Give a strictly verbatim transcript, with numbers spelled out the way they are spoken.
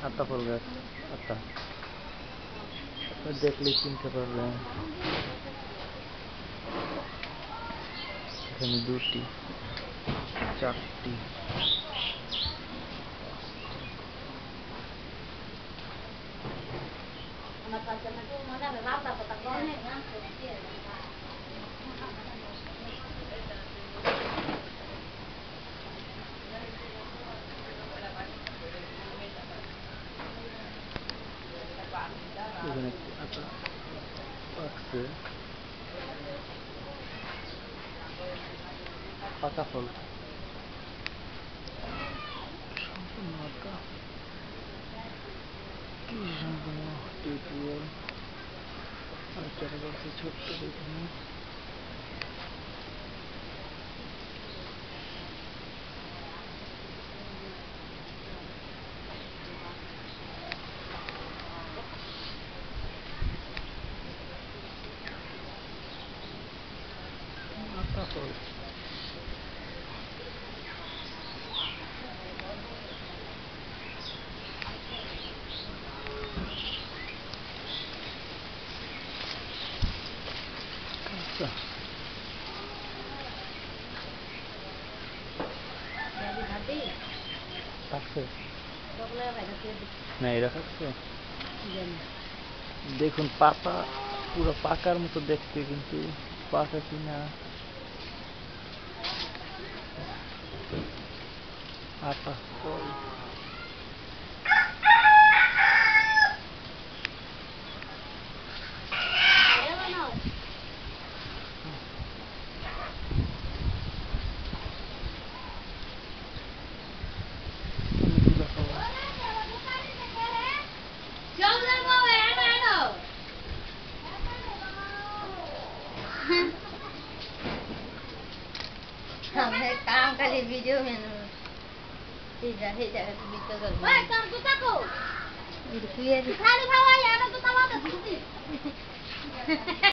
আতা ফল গাছ আতা দেখলে চিনতে পারবেন। এখানে দুটি চারটি এখানে আতা পাকছে পাকা ফল সম্পূর্ণ আতা কি সম্পূর্ণ টিউটোরিয়াল আর চারা গাছ ছোট্ট এখানে আতা ফল না এরা খাচ্ছে দেখুন পাতা পুরো পাকার মতো দেখতে কিন্তু পাকা কিনা আতা ফল हमें काम का लिए वीडियो में ठीक है ठीक है तो बीच कर ओए कर जूता को ये तू ये खाली भावा यार तो तवा